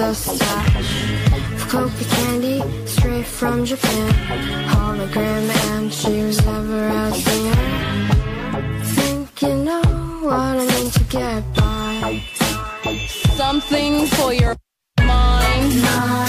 a stash of Coca candy straight from Japan. Hologram, and she was never out there. Think you know what I mean to get by. Something for your mind.